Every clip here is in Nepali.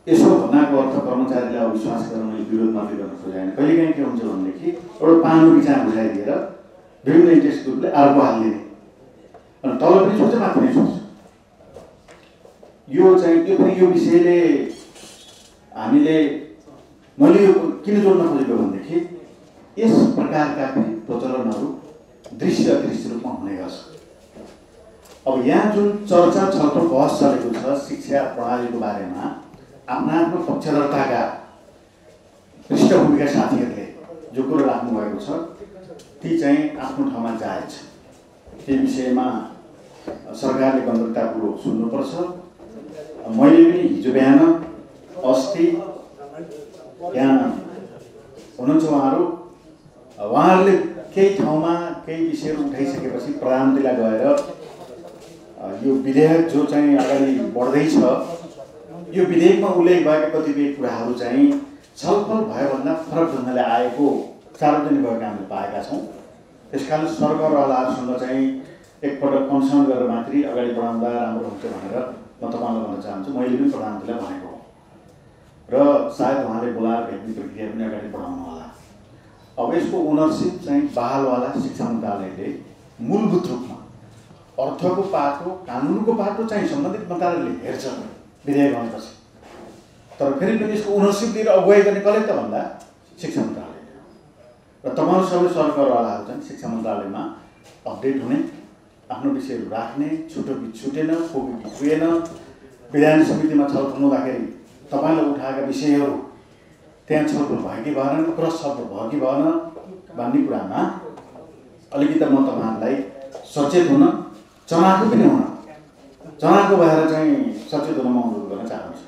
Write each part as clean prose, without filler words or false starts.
यसो भन्नाको अर्थ कर्मचारीलाई अविश्वास गर्न विरोध मात्रै गर्न खोजेन। कहिलेकाहीँ के हुन्छ भनेदेखि एउटा पानो बिचार बुझाइदिएर विभिन्न इन्ट्रेस्ट ग्रुपले अर्को हालिदिने अनि तल पनि सोच्छ माथि पनि सोच्छ। यो चाहिँ यो विषयले हामीले मैले यो किन जोड्न खोजेको भनेदेखि यस प्रकारका प्रचलनहरू दृश्य अदृश्य रूपमा हुने गर्छ। अब यहाँ जुन चर्चा छलफल बहस चलेको छ शिक्षा प्रणालीको बारेमा आफ्नो पक्षधरताका पृष्ठभूमिका साथीहरूले जो कुरो राख्नुभएको छ ती चाहिँ आफ्नो ठाउँमा जायज छ। त्यो विषयमा सरकारले गम्भीरतापूर्वक सुन्नुपर्छ। मैले पनि हिजो बिहान अस्ति यहाँ हुनुहुन्छ उहाँहरूले केही ठाउँमा केही विषयहरू उठाइसकेपछि प्रधानमन्त्रीलाई गएर यो विधेयक जो चाहिँ अगाडि बढ्दैछ यो विधेयकमा उल्लेख भएका कतिपय कुराहरू चाहिँ छलफल भयोभन्दा फरक ढङ्गले आएको सार्वजनिक भएको हामीले पाएका छौँ। त्यसकारण सरकारवालाहरूसँग चाहिँ एकपटक कन्सर्न गरेर मात्रै अगाडि बढाउँदा राम्रो हुन्छ भनेर म तपाईँलाई भन्न चाहन्छु। मैले पनि प्रधानमन्त्रीलाई भनेको र सायद उहाँले बोलाएर भेट्ने प्रक्रिया पनि अगाडि बढाउनु होला। अब यसको ओनरसिप चाहिँ बहालवाला शिक्षा मन्त्रालयले मूलभूत रूपमा अर्थको पाटो कानुनको पाटो चाहिँ सम्बन्धित मन्त्रालयले हेर्छ विधेयक आउनुपर्छ। तर फेरि पनि यसको ओनरसिप लिएर अगुवाई गर्ने कसले त भन्दा शिक्षा मन्त्रालय र तपाईँहरू सबै सरकारवालाहरू चाहिँ शिक्षा मन्त्रालयमा अपडेट हुने आफ्नो विषयहरू राख्ने छुटो कि छुटेन पुग्यो कि पुगेन विधान समितिमा छलफल हुँदाखेरि तपाईँले उठाएका विषयहरू त्यहाँ छलफल भयो कि भएन क्रस छलफल भयो कि भएन भन्ने कुरामा अलिकति म तपाईँहरूलाई सचेत हुन चनाखो पनि हुन चनाखो भएर चाहिँ सचेत हुन म अनुरोध गर्न चाहन्छु।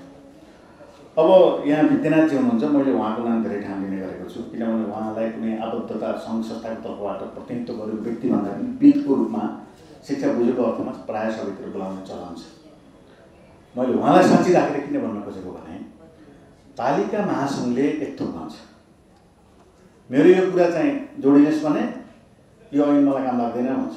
अब यहाँ विद्यानाथजी हुनुहुन्छ। मैले उहाँको नाम धेरै ठाउँ लिने गरेको छु किनभने उहाँलाई कुनै आबद्धता सङ्घ संस्थाको तर्फबाट प्रतिनिधित्व गरेको व्यक्ति भन्दा पनि विदको रूपमा शिक्षा बुझेको अर्थमा प्रायः सबैतिर बोलाउने चलन छ। मैले उहाँलाई साँच्ची राखेर किन भन्न खोजेको भने पालिका महासङ्घले एकथोक भन्छ मेरो यो कुरा चाहिँ जोडिनुहोस् भने यो ऐन मलाई काम लाग्दैन भन्छ।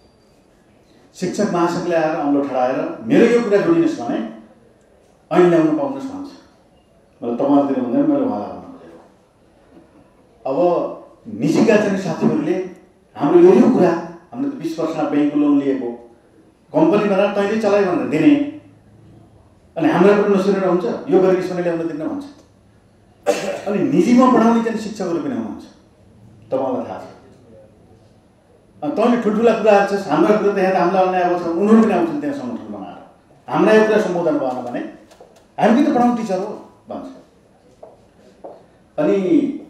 शिक्षक महासङ्घले आएर अम्लो ठडाएर मेरो यो कुरा जोडिनुहोस् भने ऐन ल्याउनु पाउनुहोस् भन्छ। मैले तपाईँहरूतिर भन्दैन मैले उहाँलाई भन्न खोजेको। अब निजीका चाहिँ साथीहरूले हाम्रो यो कुरा हामीले त 20% ब्याङ्कको लोन लिएको कम्पनी बनाएर तैँले चलाइ भनेर दिने अनि हामीलाई पनि नसुनेर हुन्छ यो गरेर सुने ल्याउन दिन भन्छ। अनि निजीमा पढाउने चाहिँ शिक्षकहरू पनि हुनुहुन्छ तपाईँलाई थाहा छ। अनि तैँले ठुल्ठुला कुराहरू छ हाम्रा कुरा त यहाँ हामीलाई अन्याय भएको छ उनीहरू पनि आउँछन् त्यहाँ सङ्गठन बनाएर हामीलाई यो कुरा सम्बोधन भएन भने हामी त पढाउने टिचर हो भन्छ। अनि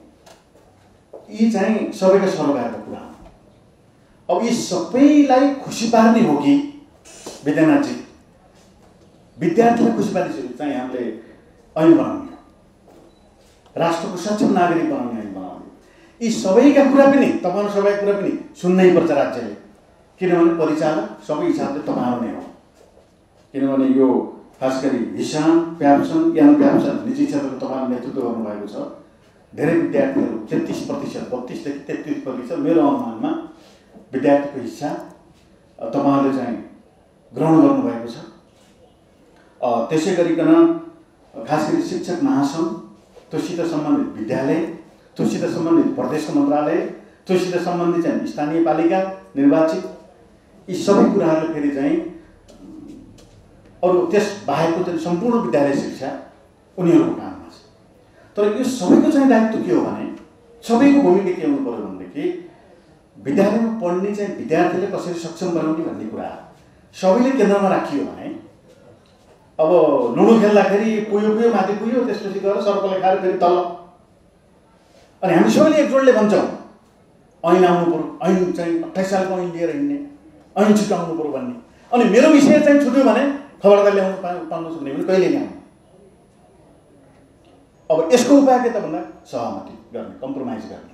यी चाहिँ सबैका सरकारको कुरा हो। अब यी सबैलाई खुसी पार्ने हो कि विद्यानाथजी विद्यार्थीलाई खुसी पार्ने चाहिँ हामीले ऐन बनाउने राष्ट्रको सक्षम नागरिक बनाउने ऐन बनाउने यी सबैका कुरा पनि तपाईँहरू सबैका कुरा पनि सुन्नै पर्छ राज्यले किनभने परिचालक सबै हिसाबले तपाईँहरू नै हो। किनभने यो खास गरी हिसाम प्याप्सन यान प्याप्सन निजी क्षेत्रको तपाईँले नेतृत्व गर्नुभएको छ। धेरै विद्यार्थीहरू 33% 32 देखि 33% मेरो अनुमानमा विद्यार्थीको हिस्सा तपाईँहरूले चाहिँ ग्रहण गर्नुभएको छ। त्यसै गरिकन खास गरी शिक्षक महासङ्घ त्योसित सम्बन्धित विद्यालय त्योसित सम्बन्धित प्रदेशको मन्त्रालय त्योसित सम्बन्धित चाहिँ स्थानीय पालिका निर्वाचित यी सबै कुराहरूले फेरि चाहिँ अरू त्यस बाहेकको चाहिँ सम्पूर्ण विद्यालय शिक्षा उनीहरूको काममा छ। तर यो सबैको चाहिँ दायित्व के हो भने सबैको भूमिका के हुनु पर्यो भनेदेखि विद्यालयमा पढ्ने चाहिँ विद्यार्थीले कसरी सक्षम बनाउने भन्ने कुरा सबैले केन्द्रमा राखियो भने अब लुडो खेल्दाखेरि पुयो माथि पुयो त्यसपछि गएर सर्पले खाएर फेरि तल अनि हामी सबैले एकजोडले भन्छौँ ऐन आउनु पऱ्यो ऐन चाहिँ 28 सालको ऐन लिएर हिँड्ने ऐन छुट्याउनु पऱ्यो भन्ने। अनि मेरो विषय चाहिँ छुट्यो भने खबरदार ल्याउनु पाउनु सक्ने भने कहिले ल्याउनु। अब यसको उपाय के त भन्दा सहमति गर्ने कम्प्रोमाइज गर्ने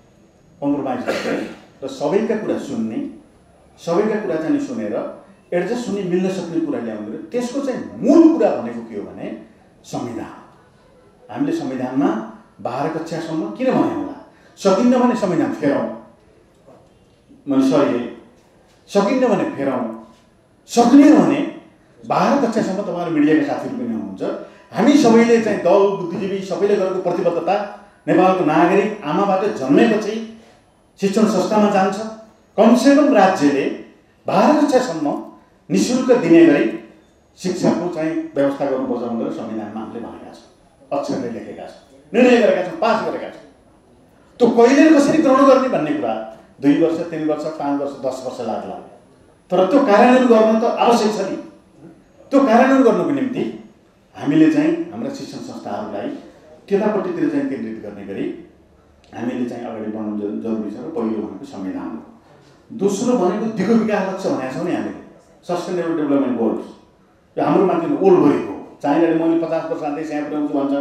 र सबैका कुरा सुन्ने सबैका कुरा चाहिँ सुनेर एडजस्ट हुने मिल्न सक्ने कुरा ल्याउने। त्यसको चाहिँ मूल कुरा भनेको के हो भने संविधान। हामीले संविधानमा 12 कक्षासम्म किन भन्यो होला सकिन्न भने संविधान फेरौँ मैले सरी सकिन्न भने फेरौँ सक्ने भने 12 कक्षासम्म तपाईँहरू मिडियाका साथीहरू पनि हुनुहुन्छ हामी सबैले चाहिँ दल बुद्धिजीवी सबैले गरेको प्रतिबद्धता नेपालको नागरिक आमाबाट जन्मेपछि शिक्षण संस्थामा जान्छ। कमसेकम राज्यले 12 कक्षासम्म निःशुल्क दिने गरी शिक्षाको चाहिँ व्यवस्था गर्नुपर्छ भनेर संविधानमा हामीले भनेका छौँ, अक्षरले लेखेका छौँ, निर्णय गरेका छौँ, पास गरेका छौँ। त्यो कहिले कसरी ग्रहण गर्ने भन्ने कुरा 2 वर्ष 3 वर्ष 5 वर्ष 10 वर्ष लाग्ला, तर त्यो कार्यान्वयन गर्न त आवश्यक छ नि। त्यो कार्यान्वयन गर्नुको निम्ति हामीले चाहिँ हाम्रा शिक्षण संस्थाहरूलाई त्यतापट्टितिर चाहिँ केन्द्रित गर्ने गरी हामीले चाहिँ अगाडि बढाउनु जरुरी छ। र पहिलो भनेको संविधान हो। दोस्रो भनेको दिगो विकास लक्ष्य भनेका छौँ नि हामीले, सस्टेनेबल डेभलपमेन्ट गोल्स। यो हाम्रो माथि ओल्भरिको चाइनाले मैले 50 वर्ष आउँदै यहाँ पुर्याउँछु भन्छ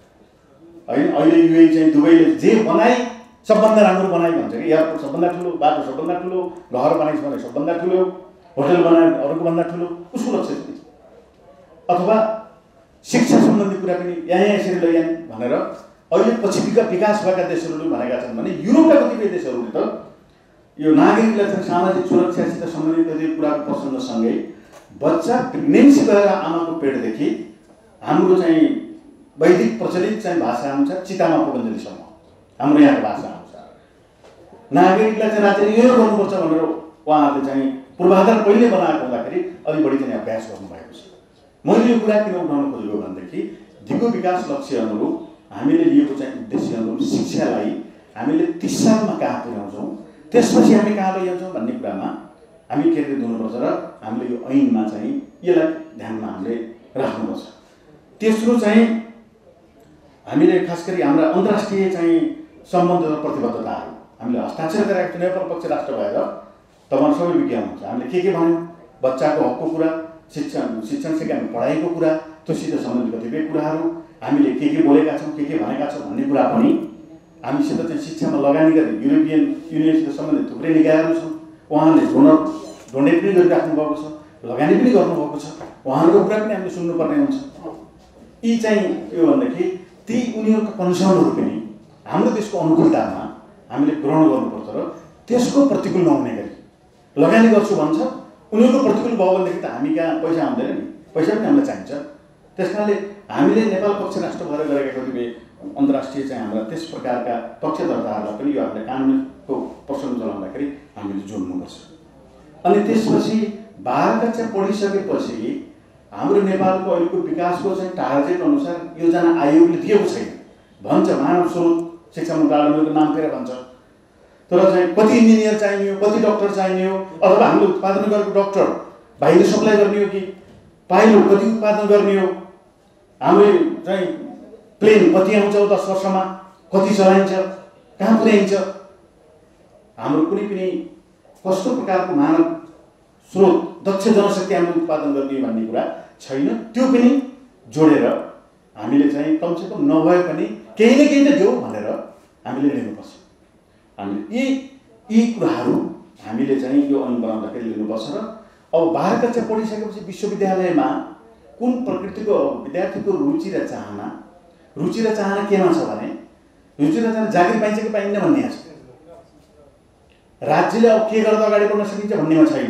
होइन। अहिले युए चाहिँ दुबईले जे बनाई सबभन्दा राम्रो बनाइ भन्छ कि, एयरपोर्ट सबभन्दा ठुलो, बाटो सबभन्दा ठुलो, घर बनाइस् भने सबभन्दा ठुलो, होटल बनाए अरूको भन्दा ठुलो, उसको लक्ष्य छ। अथवा शिक्षा सम्बन्धी कुरा पनि यहाँ यसरी लैजाने भनेर अहिले पछि विकास भएका देशहरूले भनेका छन् भने युरोपका कतिपय देशहरूले त यो नागरिकलाई चाहिँ सामाजिक सुरक्षासित सम्बन्धित कति कुराको प्रसङ्गसँगै बच्चा प्रेग्नेन्सी भएर आमाको पेटदेखि हाम्रो चाहिँ वैदिक प्रचलित चाहिँ भाषा अनुसार चितामा पुगन्जेलीसम्म हाम्रो यहाँको भाषा अनुसार नागरिकलाई चाहिँ राज्यले यो गर्नुपर्छ भनेर उहाँहरूले चाहिँ पूर्वाधार पहिले बनाएको हुँदाखेरि अलि बढी चाहिँ अभ्यास गर्नुभएको छ। मैले यो कुरा किन उठाउन खोजेको भनेदेखि दिगो विकास लक्ष्य अनुरूप हामीले लिएको चाहिँ उद्देश्य अनुरूप शिक्षालाई हामीले 30 सालमा कहाँ पुर्याउँछौँ, त्यसपछि हामी कहाँ लैजान्छौँ भन्ने कुरामा हामी केन्द्रित हुनुपर्छ र हामीले यो ऐनमा चाहिँ यसलाई ध्यानमा हामीले राख्नुपर्छ। तेस्रो चाहिँ हामीले खास गरी हाम्रा अन्तर्राष्ट्रिय चाहिँ सम्बन्ध र प्रतिबद्धताहरू हामीले हस्ताक्षर गरेका छौँ। नेपाल पक्ष राष्ट्र भएर तपाईँ सबै विज्ञान हुन्छ। हामीले के भन्यौँ, बच्चाको हकको कुरा, शिक्षण सिकाइ पढाइको कुरा, त्योसित सम्बन्धित कतिपय कुराहरू हामीले के बोलेका छौँ, के भनेका छौँ भन्ने कुरा पनि हामीसित चाहिँ शिक्षामा लगानी गर्ने युरोपियन युनियनसित सम्बन्धित थुप्रै निकायहरू छन्। उहाँहरूले डोनेट पनि गरिराख्नु भएको छ, लगानी पनि गर्नुभएको छ। उहाँहरूको कुरा पनि हामीले सुन्नुपर्ने हुन्छ। यी चाहिँ यो भनेदेखि ती उनीहरूको कन्सर्नहरू पनि हाम्रो देशको अनुकूलतामा हामीले ग्रहण गर्नुपर्छ र त्यसको प्रतिकूल नहुने गरी लगानी गर्छु भन्छ, उनीहरूको प्रतिकूल भयो भनेदेखि त हामी कहाँ पैसा आउँदैन नि, पैसा पनि हामीलाई चाहिन्छ। त्यस कारणले हामीले नेपाल पक्ष राष्ट्र भएर गरेका कतिपय अन्तर्राष्ट्रिय चाहिँ हाम्रा त्यस प्रकारका पक्षधर्ताहरूलाई पनि यो हामीले कानुनको प्रसङ्ग चलाउँदाखेरि हामीले जोड्नुपर्छ। अनि त्यसपछि 12 कक्षा पढिसकेपछि हाम्रो नेपालको अहिलेको विकासको चाहिँ टार्गेट अनुसार योजना आयोगले दिएको छैन भन्छ। मानव स्रोत शिक्षा मन्त्रालयको नाम फेरि भन्छ, तर चाहिँ कति इन्जिनियर चाहिने हो, कति डक्टर चाहिने हो, अथवा हामीले उत्पादन गरेको डक्टर बाहिर सप्लाई गर्ने हो कि पाइलट कति उत्पादन गर्ने हो, हाम्रो चाहिँ प्लेन कति आउँछ 10 वर्षमा, कति चलाइन्छ, कहाँ पुर्याइन्छ, हाम्रो कुनै पनि कस्तो प्रकारको मानव स्रोत दक्ष जनशक्ति हामीले उत्पादन गर्ने भन्ने कुरा छैन। त्यो पनि जोडेर हामीले चाहिँ कमसेकम नभए पनि केही न केही त देऊ भनेर हामीले लिनुपर्छ। हामीले यी कुराहरू हामीले चाहिँ यो ऐन बनाउँदाखेरि लिनुपर्छ। र अब 12 कक्षा पढिसकेपछि विश्वविद्यालयमा कुन प्रकृतिको विद्यार्थीको रुचि र चाहना केमा छ भने रुचि र चाहना जागिर पाइन्छ कि पाइन्न भन्ने छ। राज्यले अब के गर्दा अगाडि बढ्न सकिन्छ भन्नेमा छैन।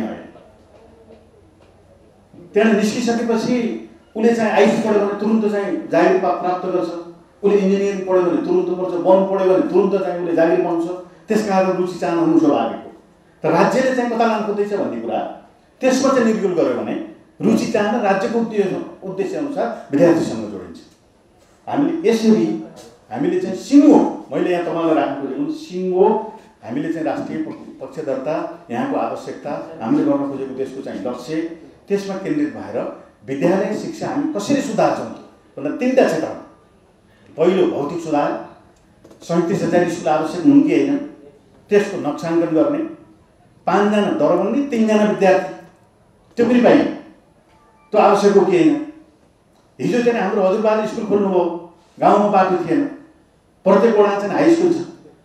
त्यहाँ निस्किसकेपछि उसले चाहिँ आइटी पढ्यो भने तुरुन्त चाहिँ जागिर प्राप्त गर्छ, उसले इन्जिनियरिङ पढ्यो भने तुरुन्त पढ्छ, वन पढ्यो भने तुरुन्त चाहिँ उसले जागिर पाउँछ। त्यस कारण रुचि चाहना हुनु स्वाभाविक हो। तर राज्यले चाहिँ कता लानु खोज्दैछ भन्ने कुरा त्यसमा चाहिँ निर्गुल गर्यो भने रुचि चाहना राज्यको उद्देश्य अनुसार विद्यार्थीसँग जोडिन्छ। हामीले यसरी हामीले चाहिँ सिङ्गो, मैले यहाँ तपाईँलाई राख्नु खोजेको सिङ्गो हामीले चाहिँ राष्ट्रिय पक्षधर्ता, यहाँको आवश्यकता, हामीले गर्न खोजेको देशको चाहिँ लक्ष्य, त्यसमा केन्द्रित भएर विद्यालय शिक्षा हामी कसरी सुधार्छौँ भन्दा 3टा क्षेत्रमा। पहिलो भौतिक सुधार, 37,000 स्कुल आवश्यक हुन् कि होइन त्यसको नक्साङ्कन गर्ने, 5 जना दरबन्दी 3 जना विद्यार्थी त्यो पनि पाइयो, त्यो आवश्यक हो कि होइन। हिजो चाहिँ हाम्रो हजुरबाले स्कुल खोल्नुभयो, गाउँमा बाटो थिएन, प्रत्येक वडा चाहिँ हाई स्कुल छ,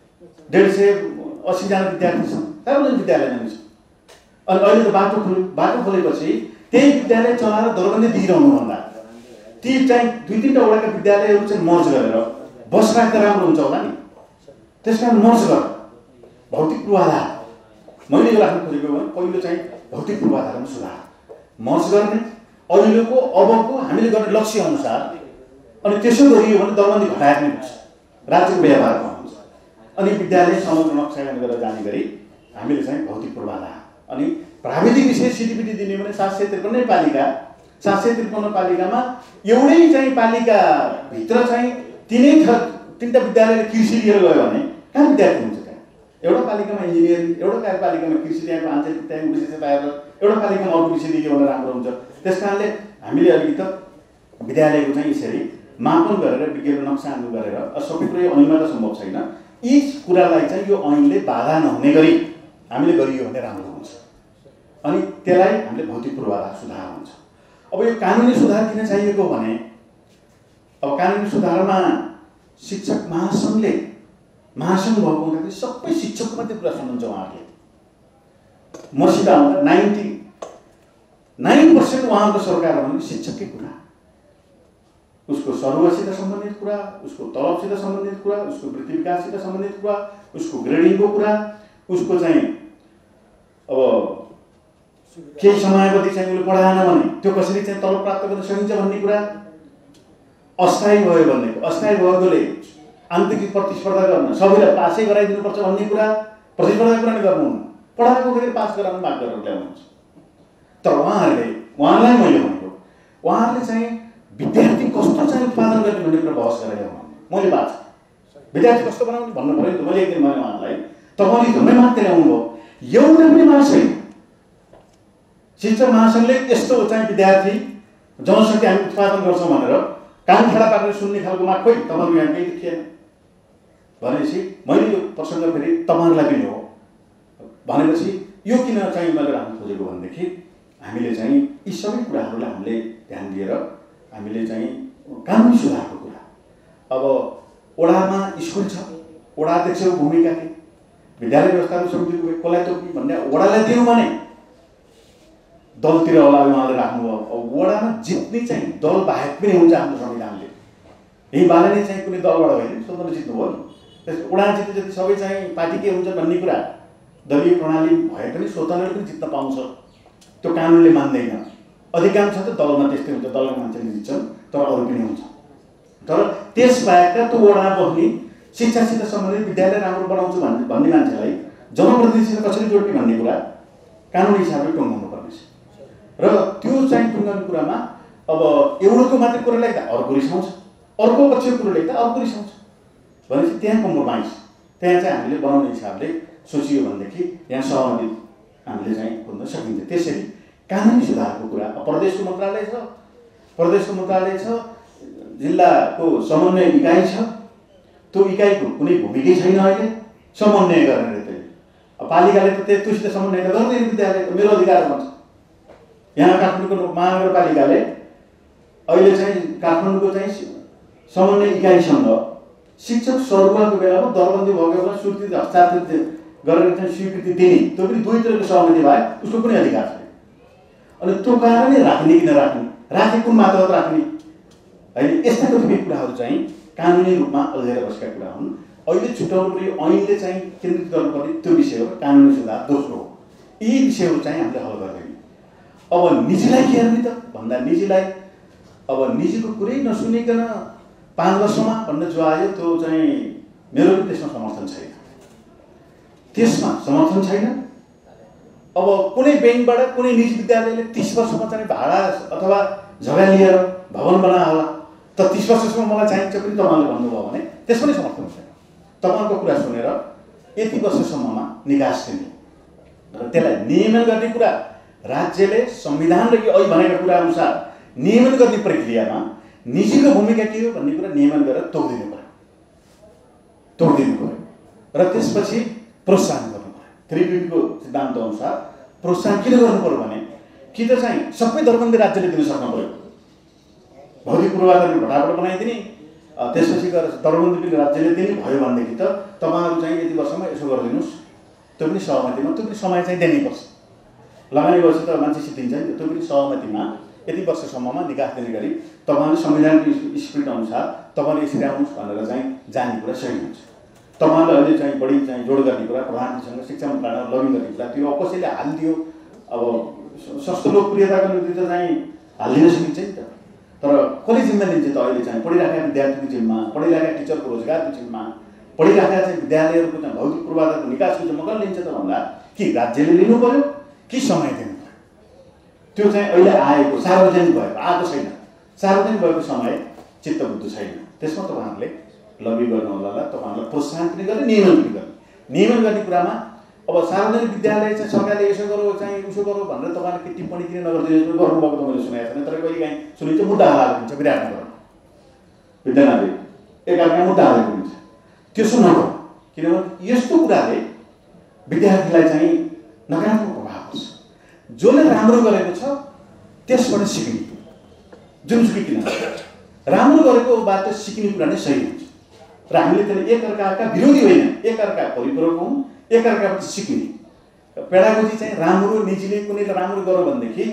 180 जना विद्यार्थी छन्, सार्वजनिक विद्यालय नै छ। अनि अहिले त बाटो खोलेपछि त्यही विद्यालय चलाएर दरबन्दी दिइरहनुभन्दा ती चाहिँ 2-3टा वडाका विद्यालयहरू चाहिँ मर्ज गरेर बस राख्दा राम्रो हुन्छ होला नि। त्यस कारण मर्ज गर भौतिक पूर्वाधार, मैले यो राख्न खोजेको भने पहिलो चाहिँ भौतिक पूर्वाधारमा सुधार, मर्ज गर्ने, अहिलेको अबको हामीले गर्ने लक्ष्य अनुसार अनि त्यसो गरियो भने दरबन्दी घटाएर नै हुन्छ, राज्यको व्यवहारमा हुन्छ। अनि विद्यालय समग्र नक्सायन गरेर जाने गरी हामीले चाहिँ भौतिक पूर्वाधार अनि प्राविधिक विषय सिडिपिटी दिने भने 753 पालिका, 753 पालिकामा एउटै चाहिँ पालिकाभित्र चाहिँ तीनटा विद्यालयले कृषि लिएर गयो भने कहाँ विद्यार्थी हुन्छ? त्यहाँ एउटा पालिकामा इन्जिनियरिङ, एउटा पालिकामा कृषि, त्यहाँको आञ्चलिक त्यहाँको विषय पाएर एउटा पालिकामा अरू विषय दियो भने राम्रो हुन्छ। त्यस कारणले हामीले अलिकति विद्यालयको चाहिँ यसरी मापन गरेर विज्ञान नक्साहरू गरेर सबै कुरो ऐनमा त सम्भव छैन, यी कुरालाई चाहिँ यो ऐनले बाधा नहुने गरी हामीले गरियो भने राम्रो हुन्छ। अनि त्यसलाई हामीले भौतिक पूर्वाधार सुधार हुन्छ। अब यो कानुनी सुधार किन चाहिएको भने अब कानुनी सुधारमा शिक्षक महासङ्घ भएको हुँदाखेरि सबै शिक्षकको मात्रै कुरा सुन्नुहुन्छ उहाँहरूले। मसित आउँदा 99% उहाँको सरकार भनेको शिक्षककै कुरा, उसको सरुवासित सम्बन्धित कुरा, उसको तलबसित सम्बन्धित कुरा, उसको वृत्ति विकाससित सम्बन्धित कुरा, उसको ग्रेडिङको कुरा, उसको चाहिँ अब केही समयावधि चाहिँ उसले पढाएन भने त्यो कसरी चाहिँ तलब प्राप्त गर्न सकिन्छ भन्ने कुरा, अस्थायी भयो भनेको, अस्थायी भएकोले आन्तरिक प्रतिस्पर्धा गर्न सबैलाई पासै गराइदिनुपर्छ भन्ने कुरा, प्रतिस्पर्धा कुरा नै गर्नुहुन्न, पढाएको फेरि पास गराउनु माग गरेर ल्याउनुहुन्छ। तर उहाँहरूलाई मैले भनेको उहाँहरूले चाहिँ विद्यार्थी कस्तो चाहिँ उत्पादन गर्ने भन्ने कुरा बहस गरेर ल्याउनु, मैले बात विद्यार्थी कस्तो बनाउने भन्नु पऱ्यो नि त। मैले एक दिन भने उहाँलाई तपाईँले झुम्मै मात्रै ल्याउनु भयो, एउटा पनि माग छैन। शिक्षक महासङ्घले यस्तो चाहिँ विद्यार्थी जनशक्ति हामी उत्पादन गर्छौँ भनेर कान खेडा पारेर सुन्ने खालको माग खोइ तपाईँहरू यहाँ केही थिएन भनेपछि मैले यो प्रसङ्ग फेरि तपाईँहरूलाई पनि हो भनेपछि यो किन चाहिँ मैले राख्न खोजेको भनेदेखि हामीले चाहिँ यी सबै कुराहरूलाई हामीले ध्यान दिएर हामीले चाहिँ कानुनी सुधारको कुरा, अब वडामा स्कुल छ, वडा अध्यक्षको भूमिका के, विद्यालय व्यवस्थापन समितिको कसलाई तोक्ने भन्ने वडालाई दियौँ भने दलतिर होला उहाँले राख्नुभयो। अब वडामा जित्ने चाहिँ दल बाहेक पनि हुन्छ हाम्रो संविधानले, यही बाले नै चाहिँ कुनै दलबाट होइन स्वतन्त्र जित्नुभयो नि। त्यस वडा जित्ने जति सबै चाहिँ पार्टीकै हुन्छ भन्ने कुरा, दलीय प्रणाली भए पनि स्वतन्त्र पनि जित्न पाउँछ, त्यो कानुनले मान्दैन। अधिकांश त दलमा त्यस्तै हुन्छ, दलका मान्छेले जित्छन् तर अरू पनि हुन्छ। तर त्यस बाहेकका त्यो वडा बस्ने शिक्षासित सम्बन्धित विद्यालय राम्रो बनाउँछु भन्ने मान्छेलाई जनप्रतिनिधिसित कसरी जोड्ने भन्ने कुरा कानुनी हिसाबले टुङ्गाउनु पर्नेछ। र त्यो चाहिँ टुङ्गाउने कुरामा अब एउटोको मात्रै कुरा लेख्दा अर्को रिसाउँछ, अर्को पक्षको कुरा लेख्दा अर्को रिसाउँछ भनेपछि त्यहाँ कम्प्रोमाइज, त्यहाँ चाहिँ हामीले बनाउने हिसाबले सोचियो भनेदेखि यहाँ सहमति हामीले चाहिँ खोज्न सकिन्छ। त्यसरी कानुनी सुधारको कुरा, प्रदेशको मन्त्रालय छ, जिल्लाको समन्वय इकाइ छ, त्यो इकाइको कुनै भूमिकै छैन अहिले समन्वय गर्ने। त्यही पालिकाले त त्योसित समन्वय गर्दैन, विद्यालय मेरो अधिकार भन्छ। यहाँ काठमाडौँको महानगरपालिकाले अहिले चाहिँ काठमाडौँको चाहिँ समन्वय इकाइसँग शिक्षक सरुवाको बेलामा दरबन्दी भएको बेला स्वीकृति हस्ताक्षर गरेर चाहिँ स्वीकृति दिने, त्यो पनि दुईतिरको सहमति भए उसको कुनै अधिकार छैन। अनि त्यो कारणले राख्ने कि नराख्ने, राखे कुन मात्रामा राख्ने होइन, यस्ता कतिपय कुराहरू चाहिँ कानुनी रूपमा अल्झेर बसेका कुरा हुन्। अहिले छुट्याउनु पर्यो, ऐनले चाहिँ केन्द्रित गर्नुपर्ने त्यो विषय हो कानुनी सुधार। दोस्रो हो यी विषयहरू चाहिँ हामीले हल गर्दैन। अब निजीलाई के हेर्ने त भन्दा निजीलाई अब निजीको कुरै नसुनिकन 5 वर्षमा भन्न जो आयो त्यो चाहिँ मेरो पनि त्यसमा समर्थन छैन। अब कुनै ब्याङ्कबाट कुनै निजी विद्यालयले 30 वर्षमा चाहिँ भाडा अथवा जग्गा लिएर भवन बनायो होला, त 30 वर्षसम्म मलाई चाहिन्छ पनि तपाईँले भन्नुभयो भने त्यसमा पनि समर्थन छैन। तपाईँको कुरा सुनेर यति वर्षसम्ममा निकास दिने र त्यसलाई नियमन गर्ने कुरा राज्यले संविधान र यो अहिले भनेका कुरा अनुसार नियमन गर्ने प्रक्रियामा निजीको भूमिका के हो भन्ने कुरा नियमन गरेर तोडिदिनु पर्यो र त्यसपछि प्रोत्साहन गर्नु पर्यो। 3B को सिद्धान्त अनुसार प्रोत्साहन किन गर्नु पर्यो भने कि त चाहिँ सबै दरबन्दी राज्यले दिन सक्नु पर्यो, भौतिक पूर्वाधार घटाबाट बनाइदिने, त्यसपछि गएर दरबन्दी पनि राज्यले दिने भयो भनेदेखि त तपाईँहरू चाहिँ यति वर्षमा यसो गरिदिनुहोस्, त्यो पनि सहमतिमा, त्यो पनि समय चाहिँ दिनुपर्छ। लगानी वर्ष त मान्छे सिद्धिन्छ नि, त्यो पनि सहमतिमा यति वर्षसम्ममा निकास दिने गरी तपाईँले संविधानको स्पिरिट अनुसार तपाईँले यसरी आउनुहोस् भनेर चाहिँ जाने कुरा सही हुन्छ। तपाईँले अहिले चाहिँ बढी चाहिँ जोड गर्ने कुरा प्रधानमन्त्रीसँग शिक्षा मन्त्रालयमा लगिङ गर्ने कुरा त्यो कसैले हालिदियो। अब सस्तो लोकप्रियताको निम्ति त चाहिँ हालिदिन सकिन्छ नि त। तर कसले जिम्मा लिन्छ त अहिले चाहिँ पढिरहेका विद्यार्थीको जिम्मा, पढिरहेका टिचरको रोजगारको जिम्मा, पढिरहेका चाहिँ विद्यालयहरूको चाहिँ भौतिक पूर्वाधारको निकासको जिम्मा कसले लिन्छ त भन्दा कि राज्यले लिनु पर्यो कि समय दिनु पर्यो। त्यो चाहिँ अहिले आएको सार्वजनिक भएको आएको छैन। सार्वजनिक भएको समय चित्तबुद्ध छैन। त्यसमा तपाईँहरूले लबी गर्नु होला, तपाईँहरूलाई प्रोत्साहन पनि गर्ने, नियमन पनि गर्ने। नियमन गर्ने कुरामा अब सार्वजनिक विद्यालय चाहिँ सरकारले यसो गरौँ चाहिँ उसो गरौँ भनेर तपाईँले के टिप्पणी किन नगरिदिनु गर्नुभएको त मैले सुनेको छैन। तर कहिलेकाहीँ सुनिन्छ मुद्दा हालेको हुन्छ विराटनगर विद्यालयले एकअर्का मुद्दा हालेको हुन्छ। त्यसो नगरौँ, किनभने यस्तो कुराले विद्यार्थीलाई चाहिँ नकारात्मक प्रभाव पर्छ। जसले राम्रो गरेको छ त्यसबाट सिक्ने, जुनसुकै किन राम्रो गरेकोबाट सिक्ने कुरा नै सही हुन्छ र हामीले त्यसलाई एकअर्काका विरोधी होइन, एकअर्का परिपूरक हौँ, एकअर्काबाट सिक्ने। पेडागोजी चाहिँ राम्रो निजीले कुनैले राम्रो गरौँ भनेदेखि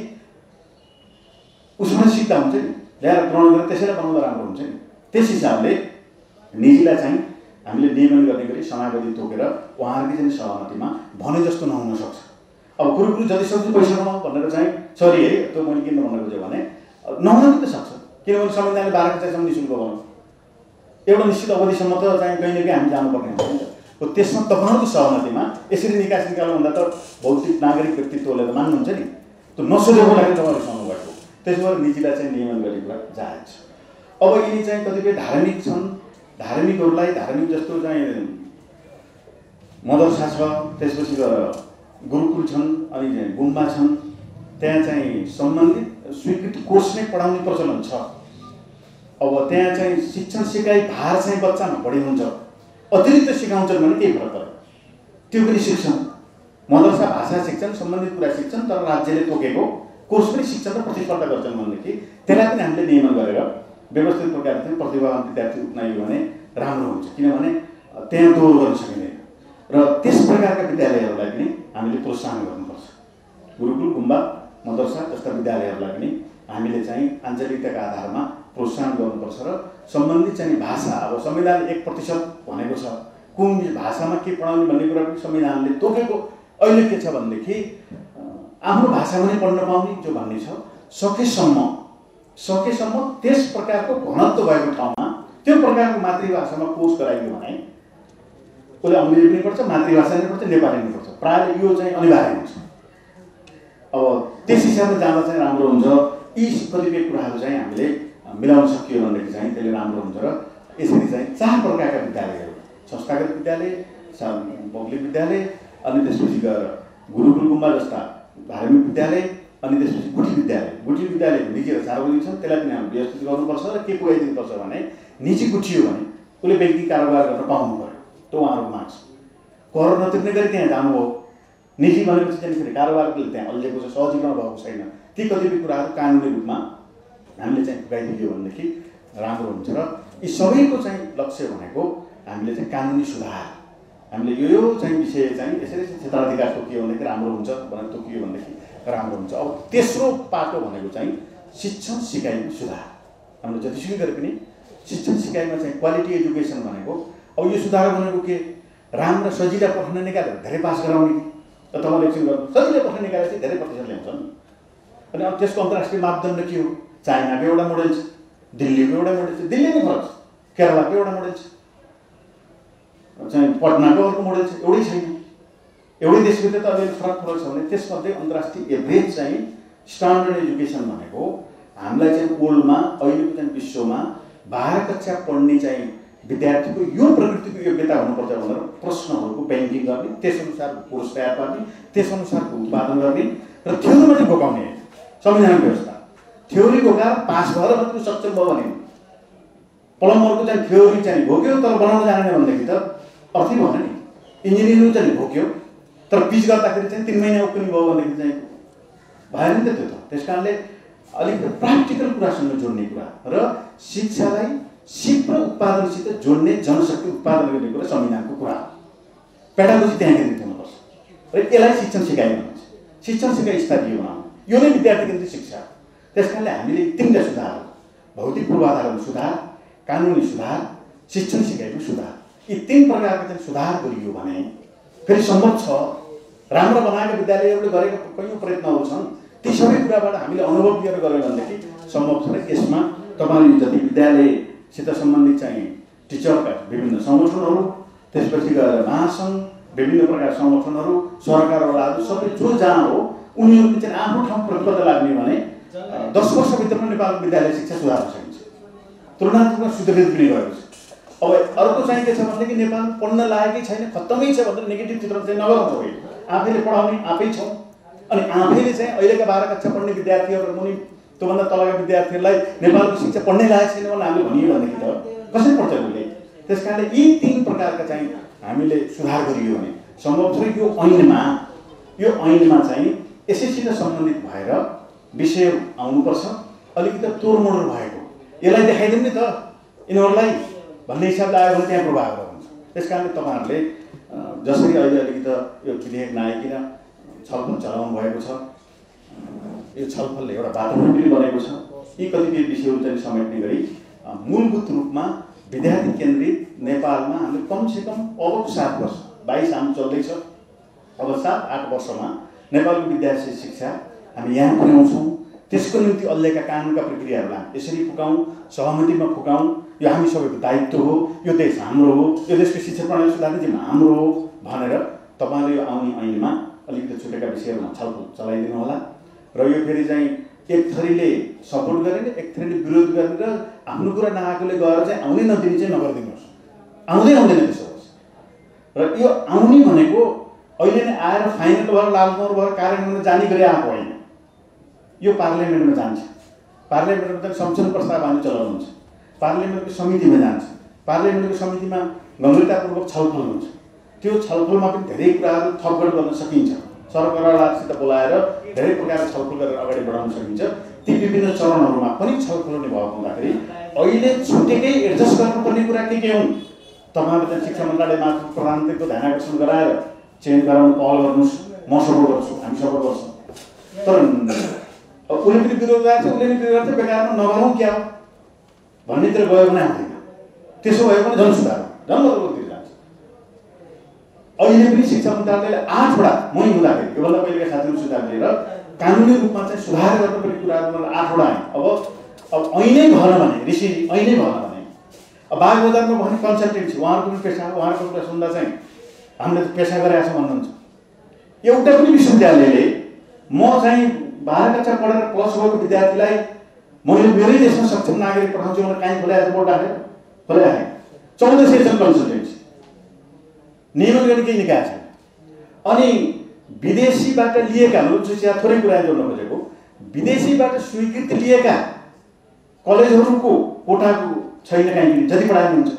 उसबाट सिक्दा हुन्छ नि, ल्याएर ग्रहण गरेर त्यसैलाई बनाउँदा राम्रो हुन्छ नि। त्यस हिसाबले निजीलाई चाहिँ हामीले नियमन गर्ने गरी समाजवादी तोकेर उहाँहरूकै चाहिँ सहमतिमा भने जस्तो नहुन सक्छ। अब कुरो जति सक्दो पैसा कमाउँ भनेर चाहिँ सरी है त्यो मैले किन भन्न खोजेँ भने नहुन पनि सक्छ, किनभने संविधानले 12 कक्षासम्म निःशुल्क बनाउँछ। एउटा निश्चित अवधिसम्म त चाहिँ कहीँ न कहीँ हामी जानुपर्ने हुन्छ। त्यसमा तपाईँहरूको सहमतिमा यसरी निकास निकाल्नु भन्दा त भौतिक नागरिक व्यक्तित्वले त मान्नुहुन्छ नि, त्यो नसोधेको लागि तपाईँहरू सहनु भएको। त्यसो भएर निजीलाई चाहिँ नियमन गर्ने कुरा जायज छ। अब यिनी चाहिँ कतिपय धार्मिक छन्, धार्मिकहरूलाई धार्मिक जस्तो चाहिँ मदरसा छ, त्यसपछि गएर गुरुकुल छन्, अनि चाहिँ गुम्बा छन्, त्यहाँ चाहिँ सम्बन्धित स्वीकृत कोर्स नै पढाउने प्रचलन छ। अब त्यहाँ चाहिँ शिक्षण सिकाइ भार चाहिँ बच्चामा बढी हुन्छ, अतिरिक्त सिकाउँछन् भने केही फरक पर्छ, त्यो पनि शिक्षण मदरसा भाषा शिक्षण सम्बन्धित कुरा शिक्षण, तर राज्यले तोकेको कोर्स पनि शिक्षण र प्रतिस्पर्धा गर्छन् भनेदेखि त्यसलाई पनि हामीले नियमन गरेर व्यवस्थित प्रकारले चाहिँ प्रतिभावान विद्यार्थी उठाइयो भने राम्रो हुन्छ। किनभने त्यहाँ दोहोर गर्न सकिँदैन र त्यस प्रकारका विद्यालयहरूलाई पनि हामीले प्रोत्साहन गर्नुपर्छ। गुरुकुल गुम्बा मदरसा जस्ता विद्यालयहरूलाई पनि हामीले चाहिँ आञ्चलिकताका आधारमा प्रोत्साहन गर्नुपर्छ र सम्बन्धित चाहिँ भाषा, अब संविधानले 1% भनेको छ, कुन भाषामा के पढाउने भन्ने कुरा पनि संविधानले तोकेको। अहिले के छ भनेदेखि आफ्नो भाषामा नै पढ्न पाउने जो भन्ने छ, सकेसम्म त्यस प्रकारको घनत्व भएको ठाउँमा त्यो प्रकारको मातृभाषामा कोर्स गराइयो भने उसले अङ्ग्रेजी पनि पढ्छ, मातृभाषा पनि पढ्छ, नेपाली पनि पढ्छ, प्रायः यो चाहिँ अनिवार्य हुन्छ। अब त्यस हिसाबले जाँदा चाहिँ राम्रो हुन्छ। यी कतिपय कुराहरू चाहिँ हामीले मिलाउन सकियो भनेदेखि चाहिँ त्यसले राम्रो हुन्छ। र यसरी चाहिँ 4 प्रकारका विद्यालयहरू, संस्थागत विद्यालय, पब्लिक विद्यालय, अनि त्यसपछि गएर गुरुकुल गुम्बा जस्ता धार्मिक विद्यालय, अनि त्यसपछि गुठी विद्यालय। गुठी विद्यालय निजी र सार्वजनिक छन्, त्यसलाई पनि हामीले व्यवस्थित गर्नुपर्छ र के पुर्याइदिनुपर्छ भने निजी गुठी हो भने उसले व्यक्ति कारोबार गर्न पाउनु पर्यो, त्यो उहाँहरूको माग छ। कर नतिर्ने गरी त्यहाँ जानुभयो, निजी भनेपछि चाहिँ फेरि कारोबारले त्यहाँ अल्झेको छ, सहजीकरण भएको छैन। ती कतिपय कुराहरू कानुनी रूपमा हामीले चाहिँ पुर्याइदियो भनेदेखि राम्रो हुन्छ। र यी सबैको चाहिँ लक्ष्य भनेको हामीले चाहिँ कानुनी सुधार, हामीले यो चाहिँ विषय चाहिँ यसरी क्षेत्राधिकार तोकियो भनेदेखि राम्रो हुन्छ भनेर तोकियो भनेदेखि राम्रो हुन्छ। अब तेस्रो पाटो भनेको चाहिँ शिक्षण सिकाइमा सुधार। हामीले जतिसुकै गरे पनि शिक्षण सिकाइमा चाहिँ क्वालिटी एजुकेसन भनेको अब यो सुधार भनेको के, राम्रो सजिला पठन निकालेर धेरै पास गराउने कि तपाईँले एकछिन गर्नु सजिलै पठन निकालेर चाहिँ धेरै प्रतिशत ल्याउँछन्। अनि अब त्यसको अन्तर्राष्ट्रिय मापदण्ड के हो? चाइनाको एउटा मोडेल छ, दिल्लीको एउटा मोडेल छ, दिल्ली नै फरक छ, केरलाको एउटा मोडेल छ, चाहिँ पटनाको अर्को मोडेल छ, एउटै छैन। एउटै देशभित्र त अलिअलि फरक छ भने त्यसमध्ये अन्तर्राष्ट्रिय एभरेज चाहिँ स्ट्यान्डर्ड एजुकेसन भनेको हामीलाई चाहिँ वर्ल्डमा अहिलेको चाहिँ विश्वमा 12 कक्षा पढ्ने चाहिँ विद्यार्थीको यो प्रवृत्तिको योग्यता हुनुपर्छ भनेर प्रश्नहरूको ब्याङ्किङ गर्ने, त्यसअनुसारको कोर्स तयार पार्ने, त्यसअनुसारको उत्पादन गर्ने र थ्योरीमा चाहिँ बोकाउने संविधान व्यवस्था। थ्योरी बोकाएर पास भएर मात्रै सक्षम भयो भने प्लम्बरको चाहिँ थ्योरी चाहिँ भोग्यो तर बनाउन जानेन भनेदेखि त अर्थै भएन नि। इन्जिनियरिङ चाहिँ भोग्यो तर पिच गर्दाखेरि चाहिँ 3 महिना उक्किनु भयो भनेदेखि चाहिँ भएन नि त त्यो त। त्यस कारणले अलिकति प्र्याक्टिकल कुरासँग जोड्ने कुरा र शिक्षालाई सिप र उत्पादनसित जोड्ने, जनशक्ति उत्पादन गर्ने कुरा संविधानको कुरा हो। पेडागोजी त्यहाँ केन्द्रित हुनुपर्छ र यसलाई शिक्षण सिकाइ भन्छ। शिक्षण सिकाइ स्तरीय बनाउनु यो नै विद्यार्थी केन्द्रित शिक्षा। त्यस कारणले हामीले 3टा सुधार, भौतिक पूर्वाधारमा सुधार, कानुनी सुधार, शिक्षण सिकाइमा सुधार, यी 3 प्रकारका चाहिँ सुधार गरियो भने फेरि सम्भव छ। राम्रो बनाएका विद्यालयहरूले गरेका कयौँ प्रयत्नहरू छन्, ती सबै कुराबाट हामीले अनुभव लिएर गऱ्यौँ भनेदेखि सम्भव छ र यसमा तपाईँले जति विद्यालयसित सम्बन्धित चाहिँ टिचरका विभिन्न सङ्गठनहरू, त्यसपछि गएर महासङ्घ, विभिन्न प्रकार सङ्गठनहरू, सरकारवालाहरू सबै जो जहाँ हो उनीहरूले चाहिँ आफ्नो ठाउँ प्रतिबद्ध लाग्ने भने 10 वर्षभित्रमा नेपालको विद्यालय शिक्षा सुधार्न सकिन्छ। तुलनात्मक सुदृढ पनि गएको छ। अब अर्को चाहिँ के छ भनेदेखि नेपाल पढ्न लागेकै छैन, खत्तमै छ भनेर नेगेटिभ चित्र चाहिँ नगराउँछ होइन। आफैले पढाउने आफै छौँ अनि आफैले चाहिँ अहिलेका 12 कक्षा पढ्ने विद्यार्थीहरू मुनि त्योभन्दा तलका विद्यार्थीहरूलाई नेपालको शिक्षा पढ्नै लागेको छैन भने हामीले भनियो भनेदेखि त कसरी पढ्छ उसले? त्यस कारणले यी 3 प्रकारका चाहिँ हामीले सुधार गरियो भने सम्भव छ। यो ऐनमा चाहिँ यसैसित सम्बन्धित भएर विषयहरू आउनुपर्छ, अलिकति तोडमोड भएको यसलाई देखाइदिउँ नि त यिनीहरूलाई भन्ने हिसाबले आयो भने त्यहाँ प्रभाव हुन्छ। त्यस कारणले तपाईँहरूले जसरी अहिले अलिकति यो विधेयक नआइकन छलफल चलाउनु भएको छ, यो छलफलले एउटा वातावरण पनि बनेको छ। यी कतिपय विषयहरू चाहिँ समेट्ने गरी मूलभूत रूपमा विद्यार्थी केन्द्रित नेपालमा हामीले कमसेकम अबको 7 वर्ष 22 आम चल्दैछ, अब 7-8 वर्षमा नेपालको विद्यार्थी शिक्षा हामी यहाँ पुर्याउँछौँ। त्यसको निम्ति अहिलेका कानुनका प्रक्रियाहरूलाई यसरी फुकाउँ, सहमतिमा फुकाउँ। यो हामी सबैको दायित्व हो, यो देश हाम्रो हो, यो देशको शिक्षा प्रणाली सुधार्ने जिम्मा हाम्रो हो भनेर तपाईँले यो आउने ऐनमा अलिकति छुटेका विषयहरूमा छलफल चलाइदिनु होला। र यो फेरि चाहिँ एक थरीले सपोर्ट गरेर एक थरीले विरोध गरेर आफ्नो कुरा नआएकोले गएर चाहिँ आउनै नदिने चाहिँ नगरिदिनुहोस्। आउँदैन त्यसो होस्। र यो आउने भनेको अहिले नै आएर फाइनल भएर लागु भएर कार्यान्वयन जाने गरी आएको होइन। यो पार्लियामेन्टमा जान्छ, पार्लियामेन्टमा चाहिँ संशोधन प्रस्ताव हामी चलाउनुहुन्छ, पार्लियामेन्टको समितिमा जान्छ, पार्लियामेन्टको समितिमा गम्भीरतापूर्वक छलफल हुन्छ। त्यो छलफलमा पनि धेरै कुराहरू थपगढ गर्न सकिन्छ। सरकारवालासित बोलाएर धेरै प्रकारको छलफल गरेर अगाडि बढाउन सकिन्छ। ती विभिन्न चरणहरूमा पनि छलफल हुने भएको हुँदाखेरि अहिले छुटेकै एडजस्ट गर्नुपर्ने कुरा के हुन्? तपाईँले चाहिँ शिक्षा मन्त्रालयमा प्रधानमन्त्रीको ध्यान आकर्षण गराएर चेन्ज गराउनु पहल गर्नुहोस्, म सपोर्ट गर्छु, हामी सपोर्ट गर्छौँ। तर उसले पनि विरोध गर्छ, उसले पनि विरोध गर्छ, बेकारमा नगरौँ क्या हो भन्नेतिर गयो भने आउँदैन। त्यसो भयो भने जनसुधार जनबदलतिर जान्छ। अहिले पनि शिक्षा मन्त्रालयले 8वटा मै हुँदाखेरि योभन्दा पहिलेका साथीहरू सुधार लिएर कानुनी रूपमा चाहिँ सुधार गर्नुपर्ने कुराहरू 8वटा आए। अब ऐनै भएन भने ऋषि ऐनै भएन भने अब बाग बजारमा भने कन्सल्टेन्सी उहाँहरूको पनि पेसा, उहाँहरूको कुरा सुन्दा चाहिँ हामीले पेसा गरेका छौँ भन्नुहुन्छ। एउटा पनि विश्वविद्यालयले म चाहिँ 12 कक्षा पढेर प्लस भएको विद्यार्थीलाई मैले मेरै देशमा सक्षम नागरिक पठाउँछु भनेर काहीँ खोलाएको बोर्ड राखेर खोलाए 1400 जन कन्सल्टेन्सी नियमन गर्ने केही निकाय छैन। अनि विदेशीबाट लिएका जो चाहिँ थोरै कुरा जोड्न खोजेको विदेशीबाट स्वीकृति लिएका कलेजहरूको कोटाको छैन कहीँ जति पढाइनु हुन्छ।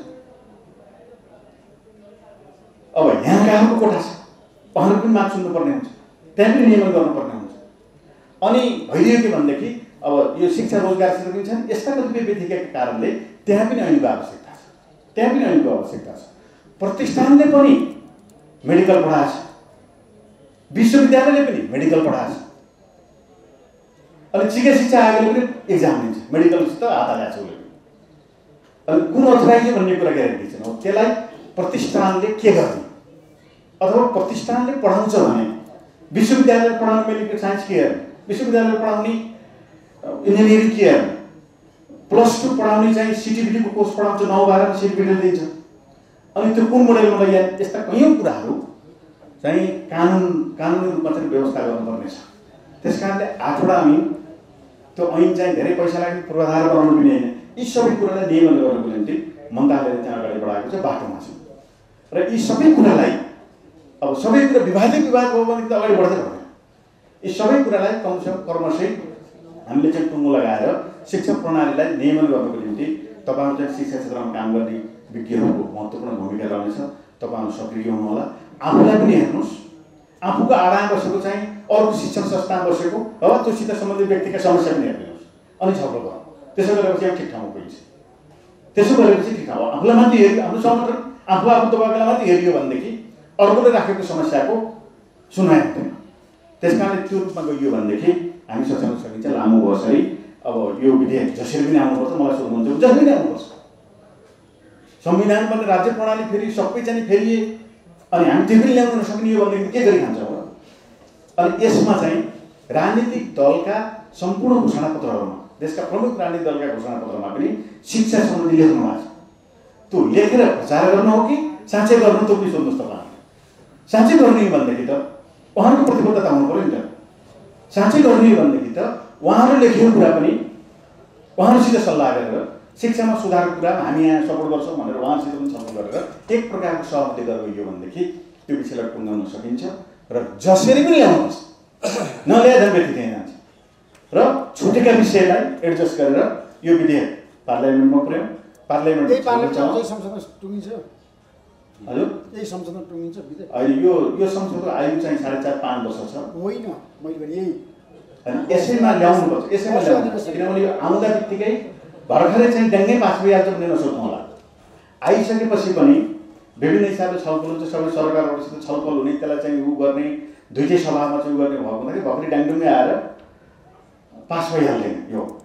अब यहाँकाहरूको कोटा छ, उहाँहरू पनि माग सुन्नुपर्ने हुन्छ, त्यहाँ पनि नियमन गर्नुपर्ने हुन्छ। अनि भइदियो के भनेदेखि अब यो शिक्षा रोजगार क्षेत्र पनि छन्, यस्ता कतिपय विधिका कारणले त्यहाँ पनि ऐनको आवश्यकता छ, त्यहाँ पनि ऐनको आवश्यकता छ। प्रतिष्ठानले पनि मेडिकल पढाएको छ, विश्वविद्यालयले पनि मेडिकल पढाएको छ, अनि चिकित्सा आयोगले पनि एक्जाम लिन्छ, मेडिकलसित हात हालेको छ उसले। अनि कुन अथोराइज भन्ने कुरा ग्यारेन्टी छैन। त्यसलाई प्रतिष्ठानले के गर्ने अथवा प्रतिष्ठानले पढाउँछ भने विश्वविद्यालय पढाउने मेडिकल साइन्स के गर्ने, विश्वविद्यालय पढाउने इन्जिनियरिङ के गर्ने, +2 पढाउने चाहिँ सिटिबिटीको कोर्स पढाउँछ, 9-12 सिटिबिटी दिन्छ। अनि त्यो कुन मोडेलमा लैजाने, यस्ता कैयौँ कुराहरू चाहिँ कानुनी रूपमा चाहिँ व्यवस्था गर्नुपर्ने छ। त्यस कारणले 8वटा ऐन, त्यो ऐन चाहिँ धेरै पैसा लाग्ने पूर्वाधार बनाउनु पनि होइन। यी सबै कुरालाई नियमन गर्नको निम्ति मन्त्रालयले चाहिँ अगाडि बढाएको छ, बाटोमा छ। र यी सबै कुरालाई अब सबै कुरा विवाद भयो भने त अगाडि बढ्दै बढ्दैन। यी सबै कुरालाई कमसेकम कर्मसहित हामीले चाहिँ टुङ्गो लगाएर शिक्षा प्रणालीलाई नियमन गर्नको निम्ति तपाईँहरू चाहिँ शिक्षा क्षेत्रमा काम गर्ने विज्ञहरूको महत्त्वपूर्ण भूमिका रहनेछ। तपाईँहरू सक्रिय हुनुहोला। आफूलाई पनि हेर्नुहोस्, आफूको आडामा बसेको चाहिँ अर्को शिक्षण संस्थामा बसेको अब त्योसित सम्बन्धित व्यक्तिका समस्या पनि हेरिदिनुहोस्, अनि छलफल गरौँ। त्यसो गरेपछि ठिक ठाउँमा पुगिन्छ। त्यसो गरेपछि ठिक ठाउँ आफूलाई मात्रै हेऱ्यो, आफ्नो सङ्गठन आफू तपाईँलाई मात्रै हेरियो भनेदेखि अर्कोले राखेको समस्याको सुनवाई हुँदैन। त्यस कारणले त्यो रूपमा गइयो भनेदेखि हामी सच्याउन सकिन्छ। लामो बसरी अब यो विधेयक जसरी पनि आउनुपर्छ, मलाई सोध्नुहुन्छ जसरी पनि आउनुपर्छ। संविधान पनि राज्य प्रणाली फेरि सबै चाहिँ फेरिए अनि हामी त्यो पनि ल्याउन नसक्ने हो भनेदेखि के गरी खान्छौँ र? अनि यसमा चाहिँ राजनीतिक दलका सम्पूर्ण घोषणापत्रहरूमा देशका प्रमुख राजनीतिक दलका घोषणापत्रमा पनि शिक्षा सम्बन्धी लेख्नु भएको छ। त्यो लेखेर प्रचार गर्नु हो कि साँच्चै गर्नु, त्यो पनि सोध्नुहोस् तपाईँ। साँच्चै गर्नु हो भनेदेखि त उहाँहरूको प्रतिबद्धता हुनु पऱ्यो नि त। साँच्चै गर्नु हो भनेदेखि त उहाँहरू लेखेको कुरा पनि उहाँहरूसित सल्लाह गरेर शिक्षामा सुधारको कुरा हामी यहाँ सपोर्ट गर्छौँ भनेर उहाँहरूसित पनि छलफल गरेर एक प्रकारको सहमति गरेर गयो भनेदेखि त्यो विषयलाई टुङ्गाउन सकिन्छ र जसरी पनि ल्याउनुपर्छ, नल्याए झन् व्यक्ति त्यहीँ जान्छ र छुटेका विषयलाई एडजस्ट गरेर यो विधेयक पार्लियामेन्टमा पुर्याउँ। पार्लियामेन्ट हजुर यही संसदमा टुङ्गिन्छ विधेयक। अहिले यो संसदको आयु चाहिँ 4.5-5 वर्ष छ। होइन, मैले भने यही अनि यसैमा ल्याउनुपर्छ, यसैमा ल्याउनुपर्छ, किनभने यो आउँदा बित्तिकै भर्खरै चाहिँ ड्याङ्गै पास भइहाल्छ भन्ने नसोच्नु होला। आइसकेपछि पनि विभिन्न हिसाबले छलफल हुन्छ, सबै सरकारहरूसित छलफल हुने, त्यसलाई चाहिँ उ गर्ने, दुईटै सभामा चाहिँ उ गर्ने भएको हुँदाखेरि भर्खरै ड्याङडुङ्गै आएर पास भइहाल्दैन यो।